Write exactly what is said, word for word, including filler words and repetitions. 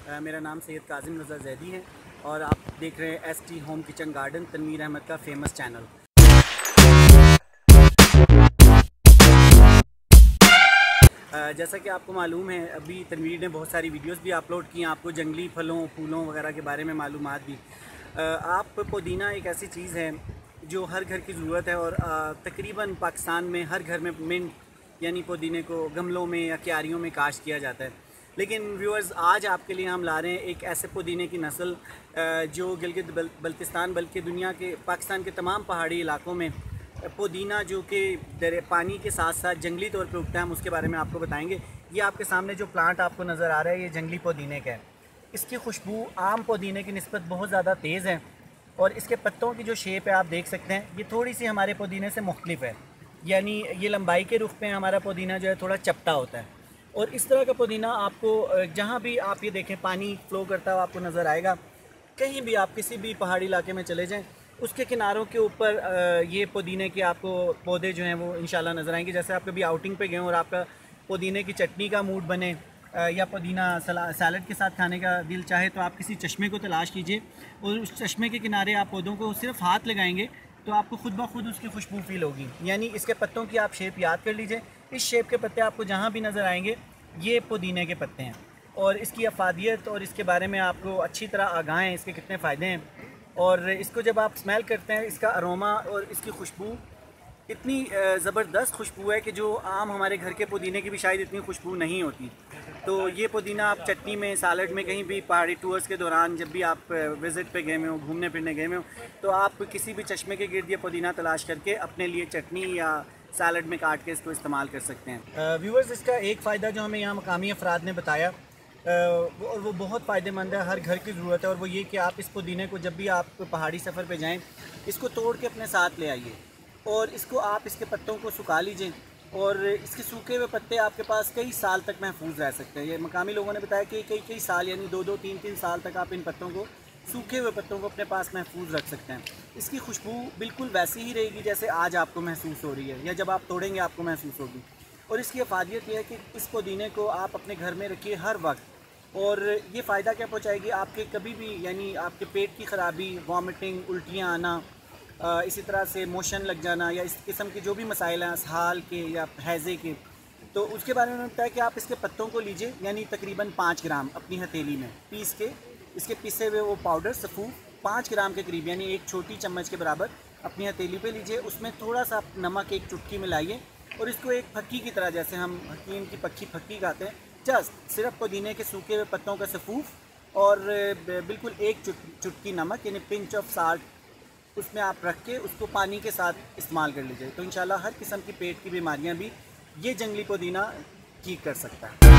अ, मेरा नाम सैयद काजिम रज़ा ज़ैदी है और आप देख रहे हैं S T home kitchen garden, Tanvir Ahmed का फेमस चैनल। अ, जैसा कि आपको मालूम है, अभी तनवीर ने बहुत सारी वीडियोस भी अपलोड की हैं, आपको जंगली फलों फूलों वगैरह के बारे में मालूमात दी। अ, आप पुदीना एक ऐसी चीज़ है जो हर घर की ज़रूरत है और अ, तकरीबन पाकिस्तान में हर घर में मिंट यानी पुदीने को गमलों में या क्यारियों में काश्त किया जाता है। लेकिन व्यूअर्स, आज आपके लिए हम ला रहे हैं एक ऐसे पुदीने की नस्ल जो गिलगित बल्तिस्तान बल्कि दुनिया के पाकिस्तान के तमाम पहाड़ी इलाकों में पुदीना जो कि दर पानी के साथ साथ जंगली तौर पे उगता है, हम उसके बारे में आपको बताएंगे। ये आपके सामने जो प्लांट आपको नज़र आ रहा है, ये जंगली पुदीने का है। इसकी खुशबू आम पुदीने की निस्बत बहुत ज़्यादा तेज़ है और इसके पत्तों की जो शेप है आप देख सकते हैं, ये थोड़ी सी हमारे पुदीने से मुख्तलिफ है। यानी ये लंबाई के रुख पे हमारा पुदीना जो है थोड़ा चपटा होता है और इस तरह का पुदीना आपको जहाँ भी आप ये देखें पानी फ्लो करता हुआ आपको नज़र आएगा। कहीं भी आप किसी भी पहाड़ी इलाके में चले जाएं, उसके किनारों के ऊपर ये पुदीने के आपको पौधे जो हैं वो इंशाल्लाह नज़र आएंगे। जैसे आप कभी आउटिंग पे गए और आपका पुदीने की चटनी का मूड बने या पुदीना सैलड के साथ खाने का दिल चाहे, तो आप किसी चश्मे को तलाश कीजिए और उस चश्मे के किनारे आप पौधों को सिर्फ हाथ लगाएंगे तो आपको खुद ब खुद उसकी खुशबू फील होगी। यानी इसके पत्तों की आप शेप याद कर लीजिए, इस शेप के पत्ते आपको जहाँ भी नज़र आएंगे ये पुदीने के पत्ते हैं और इसकी अफादियत और इसके बारे में आपको अच्छी तरह आगाह हैं, इसके कितने फ़ायदे हैं। और इसको जब आप स्मेल करते हैं, इसका अरोमा और इसकी खुशबू इतनी ज़बरदस्त खुशबू है कि जो आम हमारे घर के पुदीने की भी शायद इतनी खुशबू नहीं होती। तो ये पुदीना आप चटनी में, सैलड में, कहीं भी पहाड़ी टूर्स के दौरान जब भी आप विज़िट पे गए हुए हो, घूमने फिरने गए हुए हो, तो आप किसी भी चश्मे के गिर्द ये पुदीना तलाश करके अपने लिए चटनी या सैलड में काट के इसको इस्तेमाल कर सकते हैं। व्यूअर्स, इसका एक फ़ायदा जो हमें यहाँ मकामी अफराद ने बताया वो और वो बहुत फ़ायदेमंद है, हर घर की ज़रूरत है, और वो ये कि आप इस पुदीने को जब भी आप पहाड़ी सफ़र पे जाएं, इसको तोड़ के अपने साथ ले आइए और इसको आप इसके पत्तों को सुखा लीजिए और इसके सूखे हुए पत्ते आपके पास कई साल तक महफूज रह सकते हैं। ये मकामी लोगों ने बताया कि कई कई साल यानी दो दो तीन तीन साल तक आप इन पत्तों को, सूखे हुए पत्तों को अपने पास महफूज रख सकते हैं। इसकी खुशबू बिल्कुल वैसी ही रहेगी जैसे आज आपको महसूस हो रही है या जब आप तोड़ेंगे आपको महसूस होगी। और इसकी अफादियत यह है कि इस पुदीने को आप अपने घर में रखिए हर वक्त, और ये फ़ायदा क्या पहुँचाएगी आपके कभी भी, यानी आपके पेट की ख़राबी, वॉमिटिंग, उल्टियाँ आना, इसी तरह से मोशन लग जाना या इस किस्म के जो भी मसाइल हैं असहाल के या हैज़े के, तो उसके बारे में बताया कि आप इसके पत्तों को लीजिए, यानी तकरीबन पाँच ग्राम अपनी हथेली में पीस के, इसके पिसे हुए वो पाउडर सफ़ूफ पाँच ग्राम के करीब यानी एक छोटी चम्मच के बराबर अपनी हथेली पे लीजिए। उसमें थोड़ा सा नमक एक चुटकी मिलाइए और इसको एक फक्की की तरह, जैसे हम हकीम की पक्की फक्की खाते हैं, जस्ट सिर्फ पुदीने के सूखे हुए पत्तों का सफ़ूफ और बिल्कुल एक चुट, चुटकी नमक यानी पिंच ऑफ साल्ट उसमें आप रख के उसको पानी के साथ इस्तेमाल कर लीजिए, तो इंशाल्लाह हर किस्म की पेट की बीमारियां भी ये जंगली पुदीना ठीक कर सकता है।